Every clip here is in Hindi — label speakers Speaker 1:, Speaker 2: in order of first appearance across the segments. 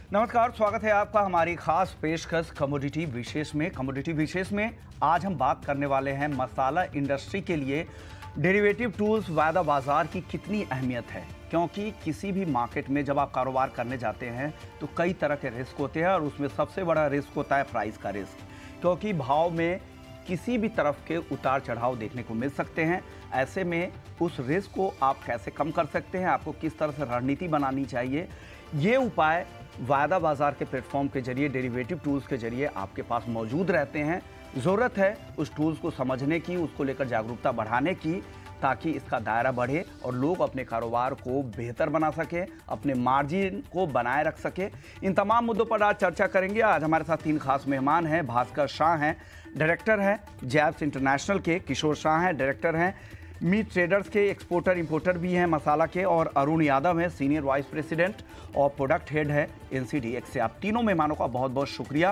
Speaker 1: नमस्कार, स्वागत है आपका हमारी खास पेशकश कमोडिटी विशेष में। कमोडिटी विशेष में आज हम बात करने वाले हैं मसाला इंडस्ट्री के लिए डेरिवेटिव टूल्स वायदा बाजार की कितनी अहमियत है। क्योंकि किसी भी मार्केट में जब आप कारोबार करने जाते हैं तो कई तरह के रिस्क होते हैं और उसमें सबसे बड़ा रिस्क होता है प्राइस का रिस्क, क्योंकि भाव में किसी भी तरफ के उतार चढ़ाव देखने को मिल सकते हैं। ऐसे में उस रिस्क को आप कैसे कम कर सकते हैं, आपको किस तरह से रणनीति बनानी चाहिए, ये उपाय वायदा बाजार के प्लेटफॉर्म के जरिए, डेरिवेटिव टूल्स के जरिए आपके पास मौजूद रहते हैं। ज़रूरत है उस टूल्स को समझने की, उसको लेकर जागरूकता बढ़ाने की, ताकि इसका दायरा बढ़े और लोग अपने कारोबार को बेहतर बना सकें, अपने मार्जिन को बनाए रख सकें। इन तमाम मुद्दों पर आज चर्चा करेंगे। आज हमारे साथ 3 खास मेहमान हैं। भास्कर शाह हैं, डायरेक्टर हैं जैब्स इंटरनेशनल के। किशोर शाह हैं, डायरेक्टर हैं मीट ट्रेडर्स के, एक्सपोर्टर इंपोर्टर भी हैं मसाला के। और अरुण यादव हैं, सीनियर वाइस प्रेसिडेंट और प्रोडक्ट हेड है एनसीडीएक्स से। आप तीनों मेहमानों का बहुत बहुत शुक्रिया।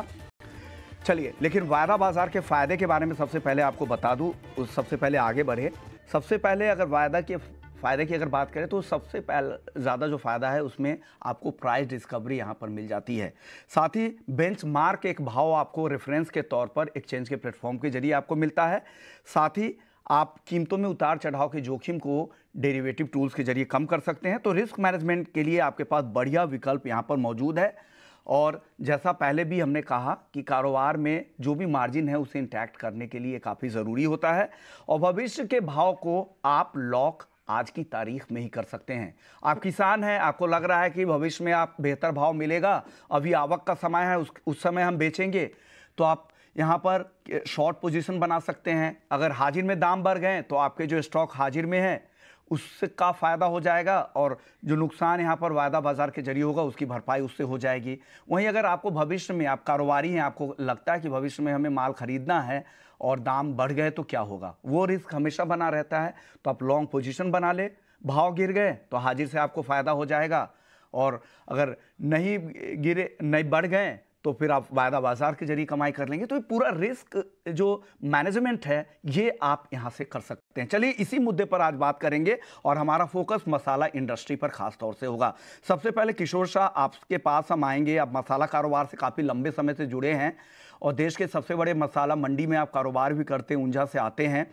Speaker 1: चलिए, लेकिन वायदा बाजार के फ़ायदे के बारे में सबसे पहले आपको बता दूं, सबसे पहले आगे बढ़े। सबसे पहले अगर वायदा के फ़ायदे की अगर बात करें तो सबसे पहले ज़्यादा जो फ़ायदा है उसमें आपको प्राइस डिस्कवरी यहाँ पर मिल जाती है। साथ ही बेंचमार्क एक भाव आपको रेफरेंस के तौर पर एक्सचेंज के प्लेटफॉर्म के जरिए आपको मिलता है। साथ ही आप कीमतों में उतार चढ़ाव के जोखिम को डेरिवेटिव टूल्स के जरिए कम कर सकते हैं। तो रिस्क मैनेजमेंट के लिए आपके पास बढ़िया विकल्प यहाँ पर मौजूद है। और जैसा पहले भी हमने कहा कि कारोबार में जो भी मार्जिन है उसे इंटैक्ट करने के लिए काफ़ी ज़रूरी होता है। और भविष्य के भाव को आप लॉक आज की तारीख में ही कर सकते हैं। आप किसान हैं, आपको लग रहा है कि भविष्य में आप बेहतर भाव मिलेगा, अभी आवक का समय है, उस समय हम बेचेंगे, तो आप यहाँ पर शॉर्ट पोजीशन बना सकते हैं। अगर हाजिर में दाम बढ़ गए तो आपके जो स्टॉक हाजिर में है उसका फ़ायदा हो जाएगा और जो नुकसान यहाँ पर वायदा बाजार के जरिए होगा उसकी भरपाई उससे हो जाएगी। वहीं अगर आपको भविष्य में, आप कारोबारी हैं, आपको लगता है कि भविष्य में हमें माल खरीदना है और दाम बढ़ गए तो क्या होगा, वो रिस्क हमेशा बना रहता है। तो आप लॉन्ग पोजीशन बना ले, भाव गिर गए तो हाजिर से आपको फ़ायदा हो जाएगा, और अगर नहीं गिरे, नहीं बढ़ गए तो फिर आप वायदा बाजार के जरिए कमाई कर लेंगे। तो ये पूरा रिस्क जो मैनेजमेंट है ये आप यहाँ से कर सकते हैं। चलिए, इसी मुद्दे पर आज बात करेंगे और हमारा फोकस मसाला इंडस्ट्री पर खास तौर से होगा। सबसे पहले किशोर शाह, आपके पास हम आएंगे। आप मसाला कारोबार से काफ़ी लंबे समय से जुड़े हैं और देश के सबसे बड़े मसाला मंडी में आप कारोबार भी करते हैं, ऊंझा से आते हैं।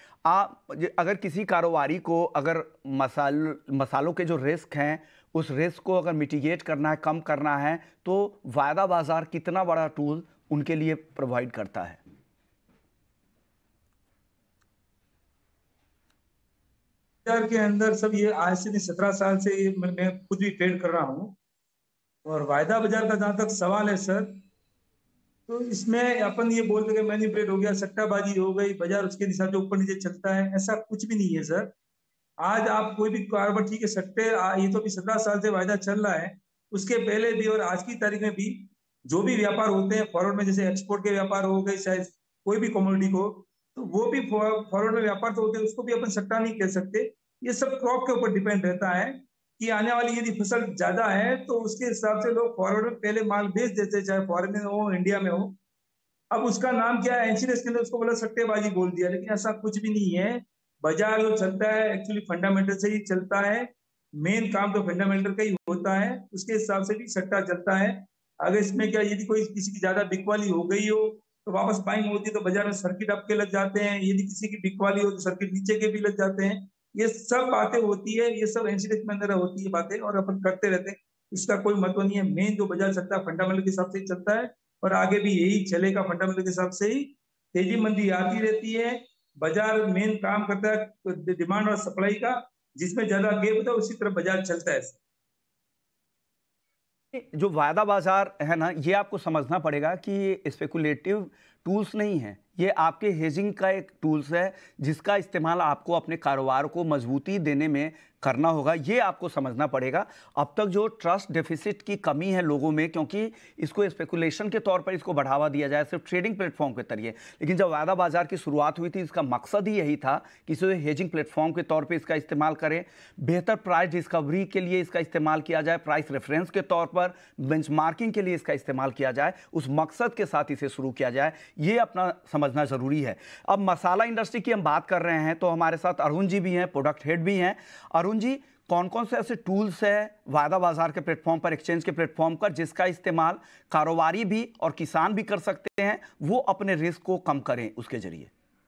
Speaker 1: आप अगर किसी कारोबारी को अगर मसालों के जो रिस्क हैं उस रिस्क को अगर मिटिगेट करना है, कम करना है, तो वायदा बाजार कितना बड़ा टूल उनके लिए प्रोवाइड करता है?
Speaker 2: बाजार के अंदर सब ये आज से 17 साल से मैं खुद भी ट्रेड कर रहा हूँ। और वायदा बाजार का जहां तक सवाल है सर, तो इसमें अपन ये बोल के मैनिपुलेट हो गया, सट्टाबाजी हो गई, बाजार उसके हिसाब से ऊपर नीचे चलता है, ऐसा कुछ भी नहीं है सर। आज आप कोई भी कारोबार, ठीक है सट्टे, ये तो भी 17 साल से वायदा चल रहा है, उसके पहले भी और आज की तारीख में भी जो भी व्यापार होते हैं फॉरवर्ड में, जैसे एक्सपोर्ट के व्यापार हो गए, शायद कोई भी कमोडिटी को, तो वो भी फॉरवर्ड में व्यापार तो होते हैं, उसको भी अपन सट्टा नहीं कह सकते। ये सब क्रॉप के ऊपर डिपेंड रहता है कि आने वाली यदि फसल ज्यादा है तो उसके हिसाब से लोग फॉरवर्ड में पहले माल बेच देते हैं, चाहे फॉरेन में हो, इंडिया में हो। अब उसका नाम क्या है, एनसीडीएक्स के अंदर उसको बोला सट्टेबाजी बोल दिया, लेकिन ऐसा कुछ भी नहीं है। बाजार जो चलता है एक्चुअली फंडामेंटल से ही चलता है। मेन काम तो फंडामेंटल का ही होता है, उसके हिसाब से भी सट्टा चलता है। अगर इसमें क्या, यदि कोई किसी की ज्यादा बिकवाली हो गई हो तो वापस बाइंग होती है तो बाजार में सर्किट आपके लग जाते हैं, यदि किसी की बिकवाली हो तो सर्किट नीचे के भी लग जाते हैं। ये सब बातें होती है, ये सब एनसीडीएक्स में अंदर होती है बातें, और अपन करते रहते हैं। इसका कोई मतलब नहीं है। मेन जो बाजार चलता है फंडामेंटल के हिसाब से ही चलता है और आगे भी यही चलेगा। फंडामेंटल के हिसाब से ही तेजी मंदी आती रहती है। बाजार मेन काम करता है डिमांड और सप्लाई का, जिसमें ज्यादा गैप होता है उसी तरह बाजार चलता है।
Speaker 1: जो वायदा बाजार है ना, ये आपको समझना पड़ेगा कि ये स्पेकुलेटिव टूल्स नहीं है, ये आपके हेजिंग का एक टूल्स है जिसका इस्तेमाल आपको अपने कारोबार को मजबूती देने में करना होगा। ये आपको समझना पड़ेगा। अब तक जो ट्रस्ट डेफिसिट की कमी है लोगों में, क्योंकि इसको स्पेकुलेशन के तौर पर इसको बढ़ावा दिया जाए सिर्फ ट्रेडिंग प्लेटफॉर्म के जरिए, लेकिन जब वायदा बाजार की शुरुआत हुई थी इसका मकसद ही यही था कि इसे हेजिंग प्लेटफॉर्म के तौर पर इसका इस्तेमाल करें, बेहतर प्राइस डिस्कवरी के लिए इसका इस्तेमाल किया जाए, प्राइस रेफरेंस के तौर पर बेंचमार्किंग के लिए इसका इस्तेमाल किया जाए, उस मकसद के साथ इसे शुरू किया जाए, ये अपना समझना जरूरी है। अब मसाला इंडस्ट्री की हम बात कर रहे हैं तो हमारे साथ अरुण जी भी हैं, प्रोडक्ट हेड भी हैं। अरुण जी, कौन कौन से ऐसे टूल्स है वायदा बाजार के प्लेटफॉर्म पर, एक्सचेंज के प्लेटफॉर्म पर, जिसका इस्तेमाल कारोबारी भी और किसान भी कर सकते हैं, वो अपने रिस्क को कम करें उसके जरिए?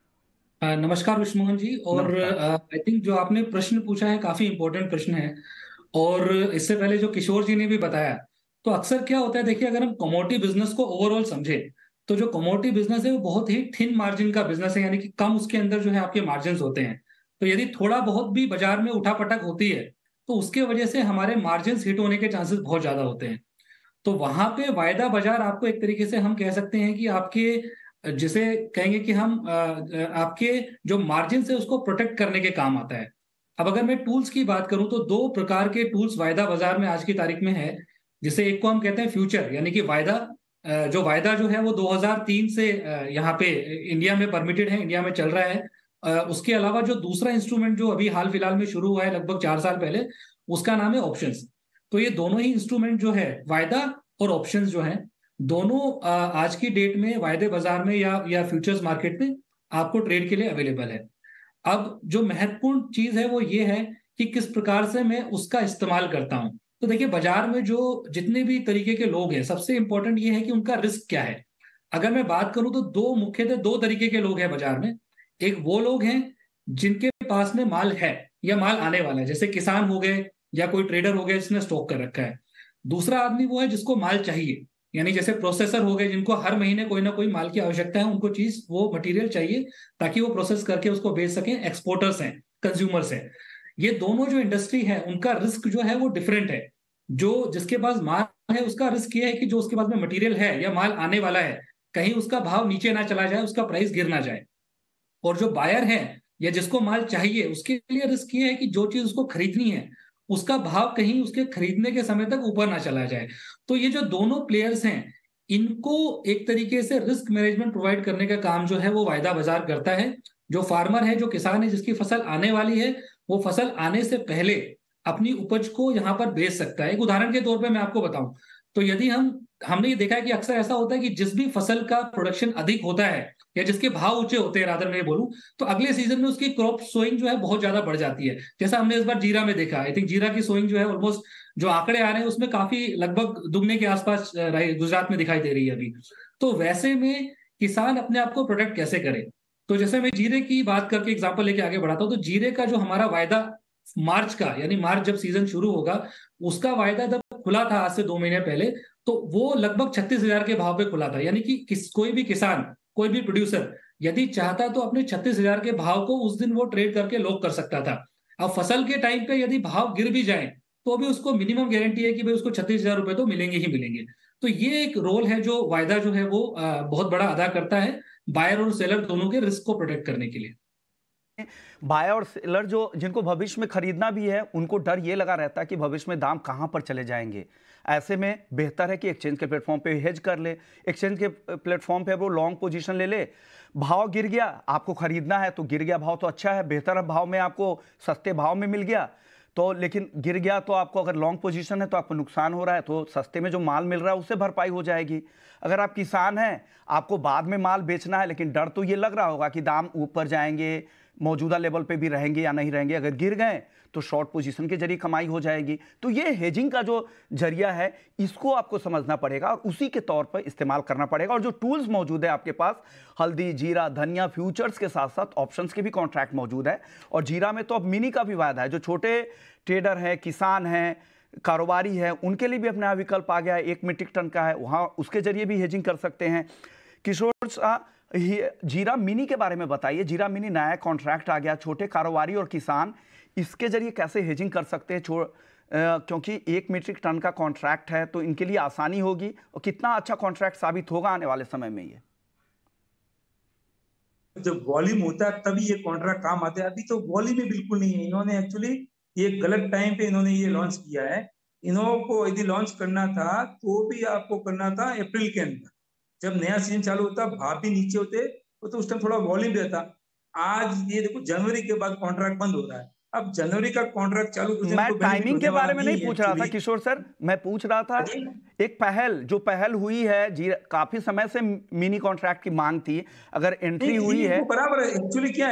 Speaker 3: नमस्कार विष्णुमोहन जी। और आई थिंक जो आपने प्रश्न पूछा है काफी इंपॉर्टेंट प्रश्न है। और इससे पहले जो किशोर जी ने भी बताया, तो अक्सर क्या होता है, देखिए अगर हम कमोडिटी बिजनेस को ओवरऑल समझे तो जो कमोडिटी बिजनेस है वो बहुत ही थिन मार्जिन का बिजनेस है, यानी कि कम उसके अंदर जो है आपके मार्जिन होते हैं। तो यदि थोड़ा बहुत भी बाजार में उठापटक होती है तो उसके वजह से हमारे मार्जिन हिट होने के चांसेस बहुत ज्यादा होते हैं। तो वहां पे वायदा बाजार आपको एक तरीके से हम कह सकते हैं कि आपके जिसे कहेंगे कि हम आपके जो मार्जिन से उसको प्रोटेक्ट करने के काम आता है। अब अगर मैं टूल्स की बात करूं तो दो प्रकार के टूल्स वायदा बाजार में आज की तारीख में है। जिसे एक को हम कहते हैं फ्यूचर, यानी कि वायदा जो वायदा जो है वो 2003 से यहाँ पे इंडिया में परमिटेड है, इंडिया में चल रहा है। उसके अलावा जो दूसरा इंस्ट्रूमेंट जो अभी हाल फिलहाल में शुरू हुआ है लगभग 4 साल पहले, उसका नाम है ऑप्शंस। तो ये दोनों ही इंस्ट्रूमेंट जो है, वायदा और ऑप्शंस जो है, दोनों आज की डेट में वायदे बाजार में या फ्यूचर्स मार्केट में आपको ट्रेड के लिए अवेलेबल है। अब जो महत्वपूर्ण चीज है वो ये है कि किस प्रकार से मैं उसका इस्तेमाल करता हूं। तो देखिए बाजार में जो जितने भी तरीके के लोग हैं, सबसे इंपॉर्टेंट ये है कि उनका रिस्क क्या है। अगर मैं बात करूं तो मुख्यतः दो तरीके के लोग हैं बाजार में। एक वो लोग हैं जिनके पास में माल है या माल आने वाला है, जैसे किसान हो गए या कोई ट्रेडर हो गया जिसने स्टॉक कर रखा है। दूसरा आदमी वो है जिसको माल चाहिए, यानी जैसे प्रोसेसर हो गए जिनको हर महीने कोई ना कोई माल की आवश्यकता है, उनको चीज वो मटेरियल चाहिए ताकि वो प्रोसेस करके उसको बेच सकें। एक्सपोर्टर्स हैं, कंज्यूमर्स हैं। ये दोनों जो इंडस्ट्री है उनका रिस्क जो है वो डिफरेंट है। जो जिसके पास माल है उसका रिस्क ये है कि जो उसके पास में मटेरियल है या माल आने वाला है, कहीं उसका भाव नीचे ना चला जाए, उसका प्राइस गिर ना जाए। और जो बायर है या जिसको माल चाहिए, उसके लिए रिस्क ये है कि जो चीज उसको खरीदनी है उसका भाव कहीं उसके खरीदने के समय तक ऊपर ना चला जाए। तो ये जो दोनों प्लेयर्स हैं, इनको एक तरीके से रिस्क मैनेजमेंट प्रोवाइड करने का काम जो है वो वायदा बाजार करता है। जो फार्मर है, जो किसान है, जिसकी फसल आने वाली है, वो फसल आने से पहले अपनी उपज को यहाँ पर बेच सकता है। एक उदाहरण के तौर पर मैं आपको बताऊं तो यदि हमने ये देखा है कि अक्सर ऐसा होता है कि जिस भी फसल का प्रोडक्शन अधिक होता है या जिसके भाव ऊंचे होते हैं, रादर मैं बोलूं, तो अगले सीजन में उसकी क्रॉप सोइंग जो है बहुत ज्यादा बढ़ जाती है। जैसा हमने इस बार जीरा में देखा, आई थिंक जीरा की सोइंग जो है ऑलमोस्ट, जो आंकड़े आ रहे हैं उसमें काफी लगभग दुगने के आसपास गुजरात में दिखाई दे रही है अभी। तो वैसे में किसान अपने आप को प्रोटेक्ट कैसे करे? तो जैसे मैं जीरे की बात करके एग्जाम्पल लेके आगे बढ़ाता हूँ, तो जीरे का जो हमारा वायदा मार्च का, यानी मार्च जब सीजन शुरू होगा, उसका वायदा जब खुला था आज से 2 महीने पहले, तो वो लगभग 36,000 के भाव पे खुला था। यानी कि कोई भी किसान, कोई भी प्रोड्यूसर यदि चाहता तो अपने 36,000 के भाव को उस दिन वो ट्रेड करके लॉक कर सकता था। अब फसल के टाइम पे यदि भाव गिर भी जाए तो भी उसको मिनिमम गारंटी है कि भाई उसको 36,000 रुपए तो मिलेंगे ही मिलेंगे। तो ये एक रोल है जो वायदा जो है वो बहुत बड़ा अदा करता है, बायर और सेलर दोनों के रिस्क को प्रोटेक्ट करने के लिए।
Speaker 1: बायर और सेलर जो जिनको भविष्य में खरीदना भी है, उनको डर ये लगा रहता है कि भविष्य में दाम कहां पर चले जाएंगे। ऐसे में बेहतर है कि एक्सचेंज के प्लेटफॉर्म पे हेज कर ले। एक्सचेंज के प्लेटफॉर्म पे वो लॉन्ग पोजीशन ले ले। भाव गिर गया, आपको खरीदना है तो गिर गया भाव तो अच्छा है, बेहतर भाव में आपको सस्ते भाव में मिल गया तो, लेकिन गिर गया तो आपको, अगर लॉन्ग पोजीशन है तो आपको नुकसान हो रहा है, तो सस्ते में जो माल मिल रहा है उससे भरपाई हो जाएगी। अगर आप किसान हैं, आपको बाद में माल बेचना है, लेकिन डर तो ये लग रहा होगा कि दाम ऊपर जाएंगे, मौजूदा लेवल पे भी रहेंगे या नहीं रहेंगे। अगर गिर गए तो शॉर्ट पोजीशन के जरिए कमाई हो जाएगी। तो ये हेजिंग का जो जरिया है, इसको आपको समझना पड़ेगा और उसी के तौर पर इस्तेमाल करना पड़ेगा। और जो टूल्स मौजूद है आपके पास, हल्दी, जीरा, धनिया, फ्यूचर्स के साथ साथ ऑप्शंस के भी कॉन्ट्रैक्ट मौजूद है। और जीरा में तो अब मिनी का भी वायदा है। जो छोटे ट्रेडर हैं, किसान हैं, कारोबारी है, उनके लिए भी अपना विकल्प आ गया है। 1 मीट्रिक टन का है, वहाँ उसके जरिए भी हेजिंग कर सकते हैं। किशोर साहब, जीरा मिनी के बारे में बताइए। जीरा मिनी नया कॉन्ट्रैक्ट आ गया, छोटे कारोबारी और किसान इसके जरिए कैसे हेजिंग कर सकते हैं? क्योंकि 1 मीट्रिक टन का कॉन्ट्रैक्ट है तो इनके लिए आसानी होगी, और कितना अच्छा कॉन्ट्रैक्ट साबित होगा आने वाले समय में ये?
Speaker 2: जब वॉल्यूम होता है तभी ये कॉन्ट्रैक्ट काम आते हैं। अभी तो वॉल्यूम में बिल्कुल नहीं है। इन्होंने एक्चुअली ये गलत टाइम पे इन्होंने ये लॉन्च किया है। इनको यदि लॉन्च करना था तो भी आपको करना था अप्रैल के अंदर, जब नया सीजन चालू होता, भाव भी नीचे होते, तो उस टाइम थोड़ा वॉल्यूम रहता। आज ये देखो जनवरी के बाद कॉन्ट्रैक्ट बंद हो रहा है। अब जनवरी का कॉन्ट्रैक्ट चालू हो जाए,
Speaker 1: मैं टाइमिंग के बारे में नहीं पूछ रहा था किशोर सर, मैं पूछ रहा था एक पहल हुई है, काफी समय से मिनी कॉन्ट्रैक्ट की मांग थी, अगर एंट्री हुई है
Speaker 2: बराबर है। एक्चुअली क्या है,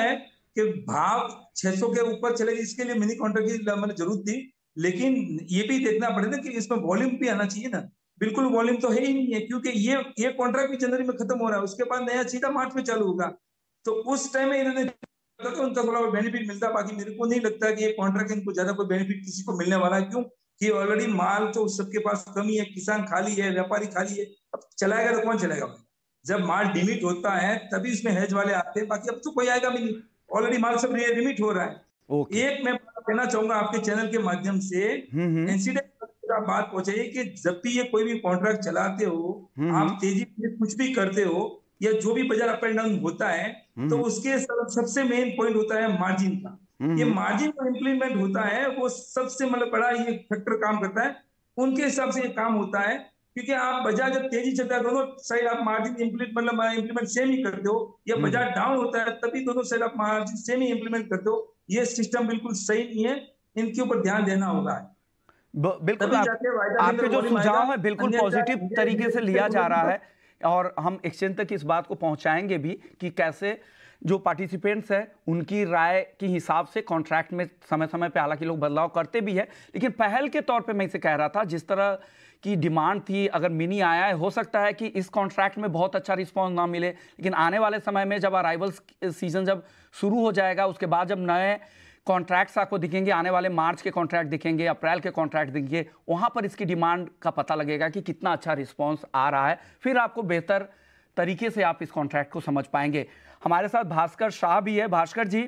Speaker 2: कि भाव 600 के ऊपर चले गए, इसके लिए मिनी कॉन्ट्रैक्ट की मतलब जरूरत थी। लेकिन ये भी देखना पड़ेगा कि इसमें वॉल्यूम भी आना चाहिए ना। बिल्कुल वॉल्यूम तो है ही नहीं है, क्योंकि ये कॉन्ट्रैक्ट भी जनवरी में खत्म हो रहा है, उसके बाद नया सीधा मार्च में चालू होगा। तो उस टाइम में इन्होंने तो उनका थोड़ा बेनिफिट मिलता। बाकी मेरे को नहीं लगता कि ये कॉन्ट्रैक्ट इनको ज्यादा कोई बेनिफिट किसी को मिलने वाला है। क्यों कि ऑलरेडी माल तो सबके पास कमी है, किसान खाली है, व्यापारी खाली है। अब चलाएगा तो कौन चलाएगा? जब माल डिमिट होता है तभी इसमें हेज वाले आते हैं, बाकी अब तो कोई आएगा भी नहीं। ऑलरेडी माल सब लिमिट हो रहा है। एक मैं कहना चाहूंगा आपके चैनल के माध्यम से, इंसिडेंट बात पहुंचाइए कि जब भी ये कोई भी कॉन्ट्रैक्ट चलाते हो, आप तेजी से कुछ भी करते हो या जो भी बाजार अप एंड डाउन होता है, तो उसके सबसे मेन पॉइंट होता है मार्जिन का। ये मार्जिन का इंप्लीमेंट होता है, वो सबसे मतलब बड़ा ये फैक्टर काम करता है। उनके हिसाब से ये काम होता है, क्योंकि आप बाजार जब तेजी चलता है दोनों साइड आप मार्जिन इंप्लीमेंट सेम ही करते हो, या बाजार डाउन होता है तभी दोनों साइड आप मार्जिन सेम ही इंप्लीमेंट करते हो। ये सिस्टम बिल्कुल सही नहीं है, इनके ऊपर ध्यान देना होगा।
Speaker 1: बिल्कुल आपके जो सुझाव है बिल्कुल पॉजिटिव तरीके से लिया जा रहा है, और हम एक्सचेंज तक इस बात को पहुंचाएंगे भी कि कैसे जो पार्टिसिपेंट्स हैं उनकी राय के हिसाब से कॉन्ट्रैक्ट में समय समय पे हालांकि लोग बदलाव करते भी है, लेकिन पहल के तौर पे मैं इसे कह रहा था जिस तरह की डिमांड थी, अगर मिनी आया है, हो सकता है कि इस कॉन्ट्रैक्ट में बहुत अच्छा रिस्पॉन्स ना मिले, लेकिन आने वाले समय में जब अराइवल्स सीजन जब शुरू हो जाएगा, उसके बाद जब नए कॉन्ट्रैक्ट्स आपको दिखेंगे, आने वाले मार्च के कॉन्ट्रैक्ट दिखेंगे, अप्रैल के कॉन्ट्रैक्ट दिखेंगे, वहां पर इसकी डिमांड का पता लगेगा कि कितना अच्छा रिस्पॉन्स आ रहा है। फिर आपको बेहतर तरीके से आप इस कॉन्ट्रैक्ट को समझ पाएंगे। हमारे साथ भास्कर शाह भी है। भास्कर जी,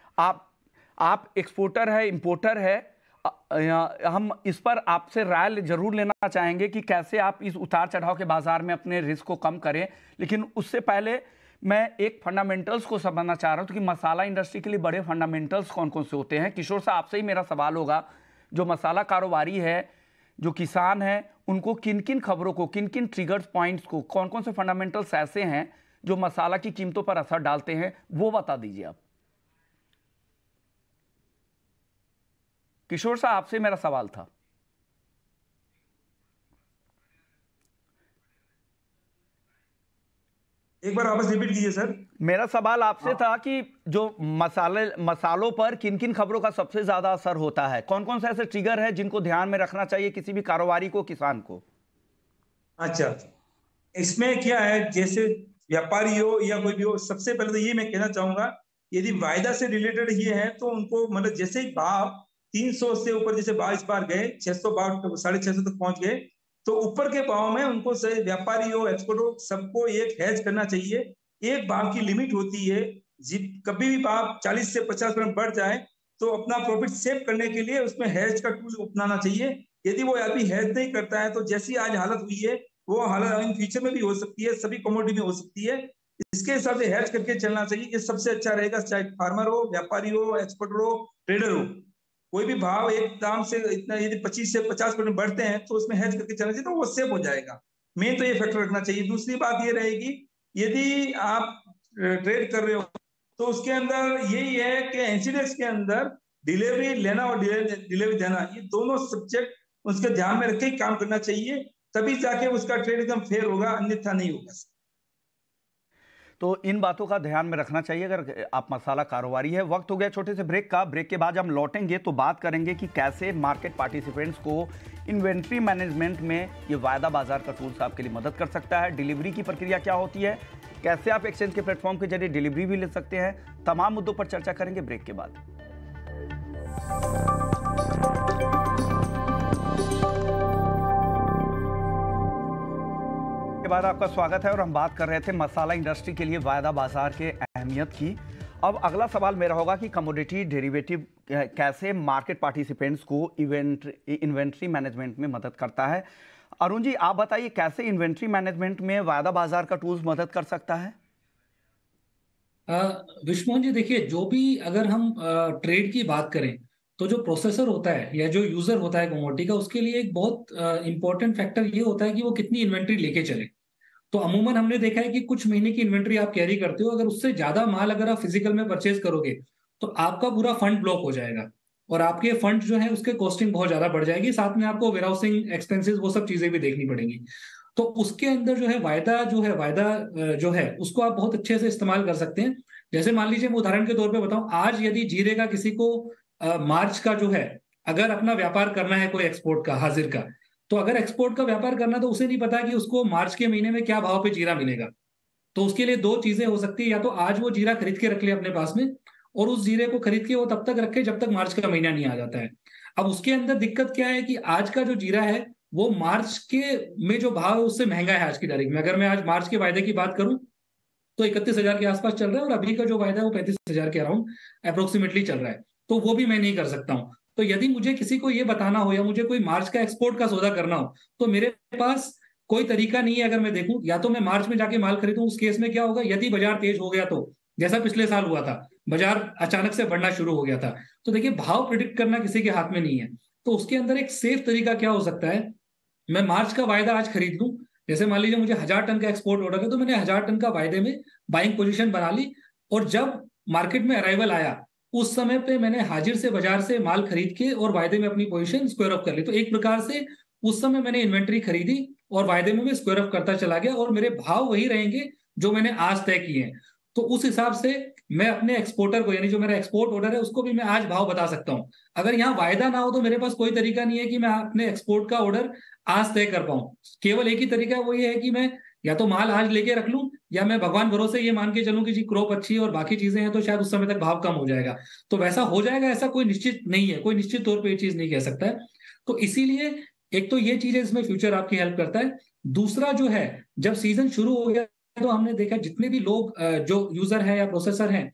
Speaker 1: आप एक्सपोर्टर है, इंपोर्टर है, हम इस पर आपसे राय जरूर लेना चाहेंगे कि कैसे आप इस उतार चढ़ाव के बाजार में अपने रिस्क को कम करें। लेकिन उससे पहले मैं एक फंडामेंटल्स को समझना चाह रहा हूं कि मसाला इंडस्ट्री के लिए बड़े फंडामेंटल्स कौन कौन से होते हैं। किशोर साहब, आपसे ही मेरा सवाल होगा, जो मसाला कारोबारी है, जो किसान है, उनको किन किन खबरों को, किन किन ट्रिगर्स पॉइंट्स को, कौन कौन से फंडामेंटल्स ऐसे हैं जो मसाला की कीमतों पर असर डालते हैं, वो बता दीजिए आप। किशोर साहब, आपसे मेरा सवाल था।
Speaker 2: एक बार वापस रिपीट कीजिए सर।
Speaker 1: मेरा सवाल आपसे था कि जो मसालों पर किन किन खबरों का सबसे ज्यादा असर होता है, कौन कौन से ऐसे ट्रिगर है जिनको ध्यान में रखना चाहिए किसी भी कारोबारी को, किसान को।
Speaker 2: अच्छा, इसमें क्या है, जैसे व्यापारी हो या कोई भी हो, सबसे पहले तो ये मैं कहना चाहूंगा, यदि वायदा से रिलेटेड ये है तो उनको मतलब जैसे ही भाव 300 से ऊपर, जैसे 22 बार गए, 600 बार 650 तक पहुंच गए, तो ऊपर के भाव में उनको सही, व्यापारी हो एक्सपोर्ट हो, सबको एक हेज करना चाहिए। एक भाव की लिमिट होती है, कभी भी भाव 40 से 50% बढ़ जाए तो अपना प्रॉफिट सेव करने के लिए उसमें हेज का टूल अपनाना चाहिए। यदि वो आदमी हेज नहीं करता है तो जैसी आज हालत हुई है वो हालत इन फ्यूचर में भी हो सकती है, सभी कमोडिटी में हो सकती है। इसके हिसाब से हेज करके चलना चाहिए, ये सबसे अच्छा रहेगा। चाहे फार्मर हो, व्यापारी हो, एक्सपोर्टर हो, ट्रेडर हो, कोई भी भाव एक दाम से इतना यदि 25 से 50% बढ़ते हैं तो उसमें हेज करके चलना चाहिए, तो वो सेव हो जाएगा। मेन तो ये फैक्टर रखना चाहिए। दूसरी बात ये रहेगी, यदि आप ट्रेड कर रहे हो तो उसके अंदर यही है कि एनसीडीएक्स के अंदर डिलीवरी लेना और डिलीवरी देना, ये दोनों सब्जेक्ट उसके ध्यान में रख के काम करना चाहिए, तभी जाके उसका ट्रेड एकदम फेयर होगा, अन्यथा नहीं होगा।
Speaker 1: तो इन बातों का ध्यान में रखना चाहिए अगर आप मसाला कारोबारी है। वक्त हो गया छोटे से ब्रेक का। ब्रेक के बाद हम लौटेंगे तो बात करेंगे कि कैसे मार्केट पार्टिसिपेंट्स को इन्वेंट्री मैनेजमेंट में ये वायदा बाजार का टूल्स आपके लिए मदद कर सकता है। डिलीवरी की प्रक्रिया क्या होती है, कैसे आप एक्सचेंज के प्लेटफॉर्म के जरिए डिलीवरी भी ले सकते हैं, तमाम मुद्दों पर चर्चा करेंगे ब्रेक के बाद। बाद आपका स्वागत है और हम बात कर रहे थे मसाला इंडस्ट्री के लिए वायदा बाजार के अहमियत की। अब अगला सवाल मेरा होगा कि कमोडिटी डेरिवेटिव कैसे मार्केट पार्टिसिपेंट्स को इन्वेंट्री मैनेजमेंट में मदद करता है। अरुण जी, आप बताइए कैसे इन्वेंट्री मैनेजमेंट में वायदा बाजार का टूल्स मदद कर सकता है।
Speaker 3: विष्णु जी, देखिए, जो भी अगर हम ट्रेड की बात करें तो जो प्रोसेसर होता है या जो यूजर होता है कमोडिटी का, उसके लिए एक बहुत इंपॉर्टेंट फैक्टर ये होता है कि वो कितनी इन्वेंट्री लेके चले। तो अमूमन हमने देखा है कि कुछ महीने की इन्वेंट्री आप कैरी करते हो, अगर उससे ज्यादा माल अगर आप फिजिकल में परचेज करोगे तो आपका पूरा फंड ब्लॉक हो जाएगा और आपके फंड जो है उसके कॉस्टिंग बहुत ज्यादा बढ़ जाएगी। साथ में आपको वेयर हाउसिंग एक्सपेंसेस, वो सब चीजें भी देखनी पड़ेंगी। तो उसके अंदर जो है वायदा जो है उसको आप बहुत अच्छे से इस्तेमाल कर सकते हैं। जैसे मान लीजिए मैं उदाहरण के तौर पे बताऊं, आज यदि जीरे का किसी को मार्च का जो है, अगर अपना व्यापार करना है कोई एक्सपोर्ट का, हाजिर का, तो अगर एक्सपोर्ट का व्यापार करना तो उसे नहीं पता कि उसको मार्च के महीने में क्या भाव पे जीरा मिलेगा। तो उसके लिए दो चीजें हो सकती है, या तो आज वो जीरा खरीद के रख ले अपने पास में, और उस जीरे को खरीद के वो तब तक रखे जब तक मार्च का महीना नहीं आ जाता है। अब उसके अंदर दिक्कत क्या है कि आज का जो जीरा है वो मार्च के में जो भाव है उससे महंगा है आज की तारीख में। अगर मैं आज मार्च के वायदे की बात करूं तो 31,000 के आसपास चल रहा है, और अभी का जो वायदा है वो 35,000 के अराउंड अप्रोक्सीमेटली चल रहा है। तो वो भी मैं नहीं कर सकता हूँ। तो यदि मुझे किसी को ये बताना हो या मुझे कोई मार्च का एक्सपोर्ट का सौदा करना हो तो मेरे पास कोई तरीका नहीं है। अगर मैं देखूं, या तो मैं मार्च में जाके माल खरीदूं, उस केस में क्या होगा, यदि बाजार तेज हो गया तो, जैसा पिछले साल हुआ था, बाजार अचानक से बढ़ना शुरू हो गया था, तो देखिए भाव प्रिडिक्ट करना किसी के हाथ में नहीं है। तो उसके अंदर एक सेफ तरीका क्या हो सकता है, मैं मार्च का वायदा आज खरीद लूं। जैसे मान लीजिए मुझे 1,000 टन का एक्सपोर्ट ऑर्डर है, तो मैंने 1,000 टन का वायदे में बाइंग पोजीशन बना ली, और जब मार्केट में अराइवल आया उस समय पे मैंने हाजिर से बाजार से माल खरीद के और वायदे में अपनी पोजीशन स्क्वायर ऑफ कर ली। तो एक प्रकार से उस समय मैंने इन्वेंट्री खरीदी और वायदे में भी स्क्वायर ऑफ करता चला गया, और मेरे भाव वही रहेंगे जो मैंने आज तय किए हैं। तो उस हिसाब से मैं अपने एक्सपोर्टर को, यानी जो मेरा एक्सपोर्ट ऑर्डर है, उसको भी मैं आज भाव बता सकता हूं। अगर यहाँ वायदा ना हो तो मेरे पास कोई तरीका नहीं है कि मैं अपने एक्सपोर्ट का ऑर्डर आज तय कर पाऊं। केवल एक ही तरीका है, वो ये है कि मैं या तो माल आज लेके रख लूं, या मैं भगवान भरोसे ये मान के चलूं कि जी क्रॉप अच्छी है और बाकी चीजें हैं तो शायद उस समय तक भाव कम हो जाएगा। तो वैसा हो जाएगा, ऐसा कोई निश्चित नहीं है, कोई निश्चित तौर पे ये चीज नहीं कह सकता है। तो इसीलिए एक तो ये चीज है, इसमें फ्यूचर आपकी हेल्प करता है। दूसरा जो है, जब सीजन शुरू हो गया तो हमने देखा जितने भी लोग जो यूजर हैं या प्रोसेसर हैं,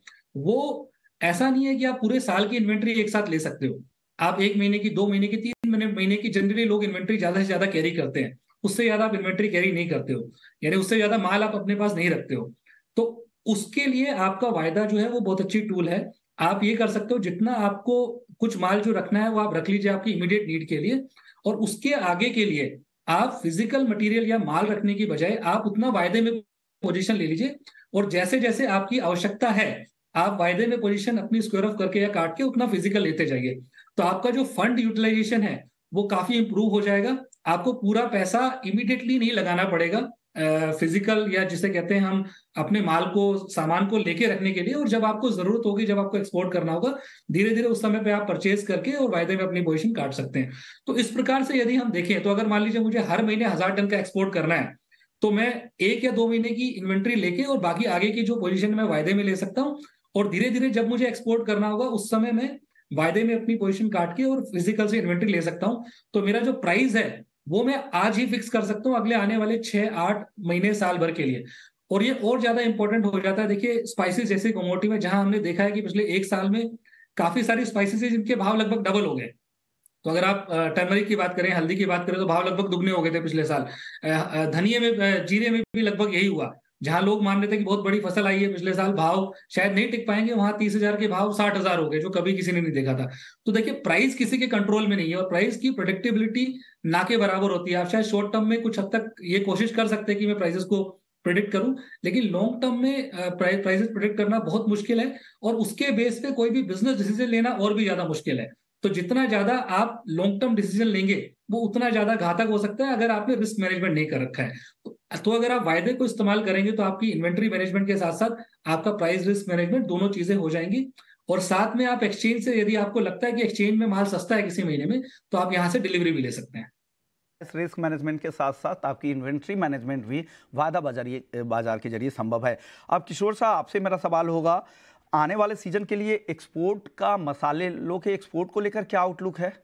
Speaker 3: वो ऐसा नहीं है कि आप पूरे साल की इन्वेंट्री एक साथ ले सकते हो। आप 1 महीने की, 2 महीने की, 3 महीने की जनरली लोग इन्वेंट्री ज्यादा से ज्यादा कैरी करते हैं। उससे ज्यादा आप इन्वेंट्री कैरी नहीं करते हो, यानी उससे ज्यादा माल आप अपने पास नहीं रखते हो। तो उसके लिए आपका वायदा जो है वो बहुत अच्छी टूल है। आप ये कर सकते हो, जितना आपको कुछ माल जो रखना है वो आप रख लीजिए आपकी इमीडिएट नीड के लिए, और उसके आगे के लिए आप फिजिकल मटेरियल या माल रखने की बजाय आप उतना वायदे में पोजीशन ले लीजिए, और जैसे जैसे आपकी आवश्यकता है आप वायदे में पोजीशन अपनी स्क्वायर ऑफ करके या काट के उतना फिजिकल लेते जाइए। तो आपका जो फंड यूटिलाइजेशन है वो काफी इंप्रूव हो जाएगा। आपको पूरा पैसा इमीडिएटली नहीं लगाना पड़ेगा फिजिकल, या जिसे कहते हैं हम अपने माल को, सामान को लेके रखने के लिए। और जब आपको जरूरत होगी, जब आपको एक्सपोर्ट करना होगा, धीरे धीरे उस समय पे आप परचेज करके और वायदे में अपनी पोजीशन काट सकते हैं। तो इस प्रकार से यदि हम देखें तो अगर मान लीजिए मुझे हर महीने 1,000 टन का एक्सपोर्ट करना है, तो मैं 1 या 2 महीने की इन्वेंट्री लेके और बाकी आगे की जो पोजीशन मैं वायदे में ले सकता हूँ, और धीरे धीरे जब मुझे एक्सपोर्ट करना होगा उस समय मैं वायदे में अपनी पोजीशन काट के और फिजिकल से इन्वेंट्री ले सकता हूँ। तो मेरा जो प्राइस है वो मैं आज ही फिक्स कर सकता हूँ अगले आने वाले 6-8 महीने, साल भर के लिए। और ये और ज्यादा इंपॉर्टेंट हो जाता है। देखिए स्पाइसेस जैसे कमोडिटी में, जहां हमने देखा है कि पिछले 1 साल में काफी सारी स्पाइसेस है जिनके भाव लगभग डबल हो गए। तो अगर आप टर्मरिक की बात करें, हल्दी की बात करें, तो भाव लगभग दुगने हो गए थे पिछले साल। धनिये में, जीरे में भी लगभग यही हुआ। जहां लोग मान रहे थे कि बहुत बड़ी फसल आई है पिछले साल, भाव शायद नहीं टिक पाएंगे, वहां 30,000 के भाव 60,000 हो गए, जो कभी किसी ने नहीं देखा था। तो देखिए प्राइस किसी के कंट्रोल में नहीं है, और प्राइस की प्रेडिक्टेबिलिटी ना के बराबर होती है। आप शायद शॉर्ट टर्म में कुछ हद तक ये कोशिश कर सकते हैं कि मैं प्राइसेस को प्रिडिक्ट करूं, लेकिन लॉन्ग टर्म में प्राइसेस प्रिडिक्ट करना बहुत मुश्किल है, और उसके बेस पे कोई भी बिजनेस डिसीजन लेना और भी ज्यादा मुश्किल है। तो जितना ज्यादा आप लॉन्ग टर्म डिसीजन लेंगे वो उतना ज्यादा घातक हो सकता है अगर आपने रिस्क मैनेजमेंट नहीं कर रखा है। तो अगर आप वायदे को इस्तेमाल करेंगे तो आपकी इन्वेंट्री मैनेजमेंट के साथ साथ आपका प्राइस रिस्क मैनेजमेंट, दोनों चीजें हो जाएंगी। और साथ में आप एक्सचेंज से, यदि आपको लगता है कि एक्सचेंज में माल सस्ता है किसी महीने में, तो आप यहाँ से डिलीवरी भी ले सकते हैं।
Speaker 1: इस रिस्क मैनेजमेंट के साथ साथ आपकी इन्वेंट्री मैनेजमेंट भी वायदा बाजार के जरिए संभव है। अब किशोर साहब, आपसे मेरा सवाल होगा, आने वाले सीजन के लिए एक्सपोर्ट का, मसाले के एक्सपोर्ट को लेकर क्या आउटलुक है?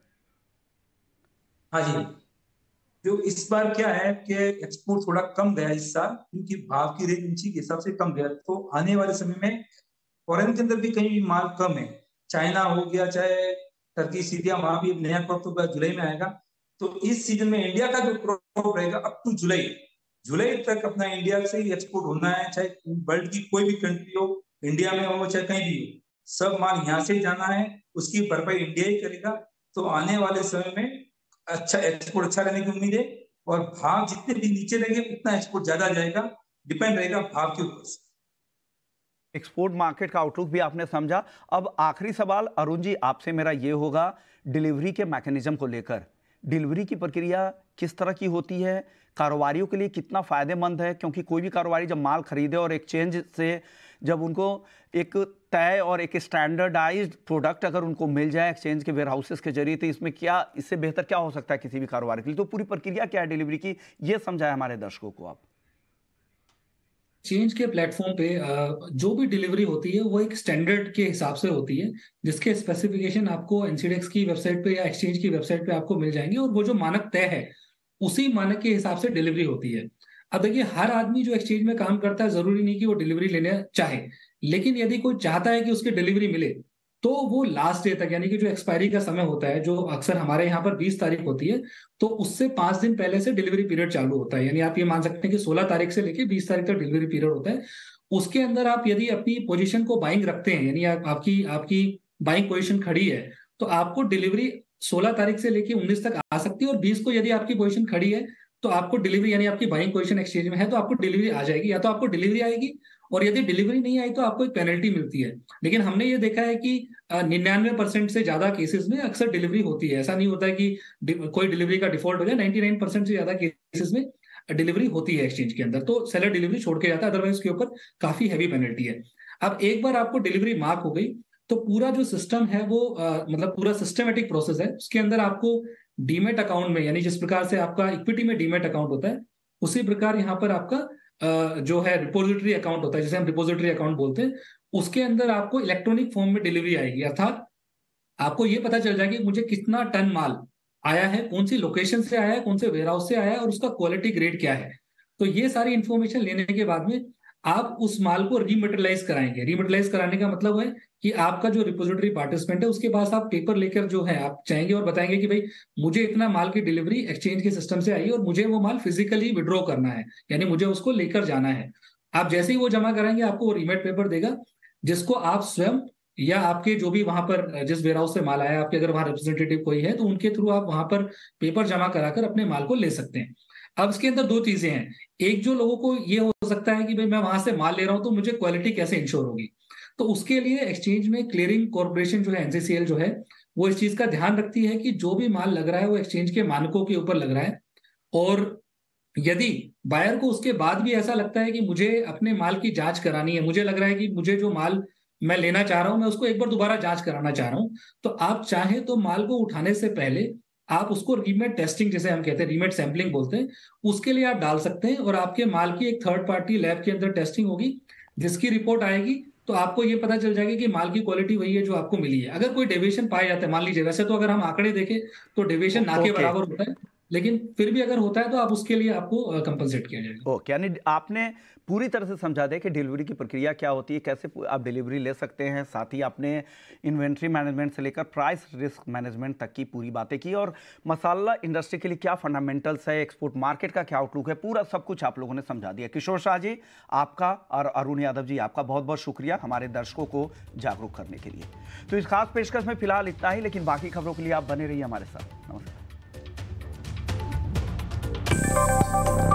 Speaker 2: हाँ जी, जो इस बार क्या है कि एक्सपोर्ट थोड़ा कम गया इस साल, क्योंकि भाव की रेंज नीचे के हिसाब से कम गया। तो आने वाले समय में फॉरेन के अंदर भी कहीं भी माल कम है, चाइना हो गया, चाहे टर्की, सीरिया, वहां भी नया क्रॉप तो जुलाई में आएगा। तो इस सीजन में इंडिया का जो क्रॉप रहेगा अप टू जुलाई तक अपना इंडिया से ही एक्सपोर्ट होना है, चाहे वर्ल्ड की कोई भी कंट्री हो, इंडिया में हो चाहे कहीं भी हो, सब माल यहाँ से जाना है, उसकी भरपाई इंडिया ही करेगा। तो आने वाले समय में अच्छा एक्सपोर्ट अच्छा रहने की उम्मीद है, और भाव जितने भी नीचे रहेंगे उतना एक्सपोर्ट ज्यादा जाएगा, डिपेंड रहेगा भाव के ऊपर।
Speaker 1: एक्सपोर्ट मार्केट का आउटलुक भी आपने समझा। अब आखिरी सवाल अरुण जी आपसे मेरा ये होगा, डिलीवरी के मैकेनिज्म को लेकर, डिलीवरी की प्रक्रिया किस तरह की होती है, कारोबारियों के लिए कितना फायदेमंद है? क्योंकि कोई भी कारोबारी जब माल खरीदे और एक्सचेंज से जब उनको एक तय और एक स्टैंडर्डाइज्ड प्रोडक्ट अगर उनको मिल जाए एक्सचेंज के वेयर हाउसेस के जरिए, तो इसमें क्या, इससे बेहतर क्या हो सकता है किसी भी कारोबार के लिए? तो पूरी प्रक्रिया क्या है डिलीवरी की, ये समझाए हमारे दर्शकों को आप।
Speaker 3: एक्सचेंज के प्लेटफॉर्म पे जो भी डिलीवरी होती है वो एक स्टैंडर्ड के हिसाब से होती है, जिसके स्पेसिफिकेशन आपको एनसीडीएक्स की वेबसाइट पे या एक्सचेंज की वेबसाइट पे आपको मिल जाएंगे, और वो जो मानक तय है उसी मानक के हिसाब से डिलीवरी होती है। अब देखिए, हर आदमी जो एक्सचेंज में काम करता है जरूरी नहीं कि वो डिलीवरी लेने चाहे, लेकिन यदि कोई चाहता है कि उसकी डिलीवरी मिले तो वो लास्ट डे तक, यानी कि जो एक्सपायरी का समय होता है, जो अक्सर हमारे यहाँ पर 20 तारीख होती है, तो उससे 5 दिन पहले से डिलीवरी पीरियड चालू होता है। यानी आप ये मान सकते हैं कि 16 तारीख से लेके 20 तारीख तक डिलीवरी पीरियड होता है। उसके अंदर आप यदि अपनी पोजीशन को बाइंग रखते हैं, यानी आपकी आपकी बाइंग पोजीशन खड़ी है, तो आपको डिलीवरी 16 तारीख से लेके 19 तक आ सकती है, और 20 को यदि आपकी पोजीशन खड़ी है तो आपको डिलीवरी, यानी आपकी बाइंग पोजीशन एक्सचेंज में है तो आपको डिलीवरी आ जाएगी, या तो आपको डिलीवरी आएगी, और यदि डिलीवरी नहीं आई तो आपको एक पेनल्टी मिलती है। लेकिन हमने ये देखा है कि 99% से ज्यादा केसेस में अक्सर डिलीवरी होती है। ऐसा नहीं होता है कि कोई डिलीवरी का डिफॉल्ट हो जाए, 99% से ज्यादा केसेस में डिलीवरी होती है एक्सचेंज के अंदर, तो सेलर डिलीवरी छोड़ के जाता है, अदरवाइज उसके ऊपर काफी हैवी पेनल्टी है। अब एक बार आपको डिलीवरी मार्क हो गई तो पूरा जो सिस्टम है वो मतलब पूरा सिस्टमेटिक प्रोसेस है। उसके अंदर आपको डीमेट अकाउंट में, यानी जिस प्रकार से आपका इक्विटी में डीमेट अकाउंट होता है, उसी प्रकार यहाँ पर आपका जो है रिपोजिटरी अकाउंट होता है, जिसे हम रिपोजिटरी अकाउंट बोलते हैं, उसके अंदर आपको इलेक्ट्रॉनिक फॉर्म में डिलीवरी आएगी। अर्थात आपको ये पता चल जाएगा कि मुझे कितना टन माल आया है, कौन सी लोकेशन से आया है, कौन से वेयर हाउस से आया है, और उसका क्वालिटी ग्रेड क्या है। तो ये सारी इंफॉर्मेशन लेने के बाद में आप उस माल को रीमेटेरियलाइज कराएंगे। रीमेटेरियलाइज कराने का मतलब है कि आपका जो रिपोजिटरी पार्टिसिपेंट है उसके पास आप पेपर लेकर जो है आप चाहेंगे और बताएंगे कि भाई मुझे इतना माल की डिलीवरी एक्सचेंज के सिस्टम से आई है और मुझे वो माल फिजिकली विड्रॉ करना है, यानी मुझे उसको लेकर जाना है। आप जैसे ही वो जमा कराएंगे आपको वो रीमेट पेपर देगा, जिसको आप स्वयं या आपके जो भी वहां पर जिस वेयर हाउस से माल आया, आपके अगर वहां रिप्रेजेंटेटिव कोई है तो उनके थ्रू आप वहां पर पेपर जमा कराकर अपने माल को ले सकते हैं। अब इसके अंदर दो चीजें हैं। एक, जो लोगों को ये हो सकता है कि भाई मैं वहां से माल ले रहा हूं तो मुझे क्वालिटी कैसे इंश्योर होगी, तो उसके लिए एक्सचेंज में क्लियरिंग कॉर्पोरेशन जो है, एनसीसीएल जो है, वो इस चीज का ध्यान रखती है कि जो भी माल लग रहा है वो एक्सचेंज के मानकों के ऊपर लग रहा है। और यदि बायर को उसके बाद भी ऐसा लगता है कि मुझे अपने माल की जांच करानी है, मुझे लग रहा है कि मुझे जो माल मैं लेना चाह रहा हूं मैं उसको एक बार दोबारा जांच कराना चाह रहा हूं, तो आप चाहें तो माल को उठाने से पहले आप उसको रीमेट टेस्टिंग, जैसे हम कहते हैं रीमेट सैंपलिंग बोलते हैं, उसके लिए आप डाल सकते हैं, और आपके माल की एक थर्ड पार्टी लैब के अंदर टेस्टिंग होगी, जिसकी रिपोर्ट आएगी तो आपको ये पता चल जाएगा कि माल की क्वालिटी वही है जो आपको मिली है। अगर कोई डेविएशन पाया जाता है, मान लीजिए, वैसे तो अगर हम आंकड़े देखें तो डेविएशन ना के बराबर होता है, लेकिन फिर भी अगर होता है तो आप उसके लिए आपको कंपनसेट किया जाएगा।
Speaker 1: ओके, यानी आपने पूरी तरह से समझा दिया कि डिलीवरी की प्रक्रिया क्या होती है, कैसे आप डिलीवरी ले सकते हैं। साथ ही आपने इन्वेंट्री मैनेजमेंट से लेकर प्राइस रिस्क मैनेजमेंट तक की पूरी बातें की, और मसाला इंडस्ट्री के लिए क्या फंडामेंटल्स है, एक्सपोर्ट मार्केट का क्या आउटलुक है, पूरा सब कुछ आप लोगों ने समझा दिया। किशोर शाह जी आपका और अरुण यादव जी आपका बहुत बहुत शुक्रिया हमारे दर्शकों को जागरूक करने के लिए। तो इस खास पेशकश में फिलहाल इतना ही, लेकिन बाकी खबरों के लिए आप बने रहिए हमारे साथ। नमस्कार।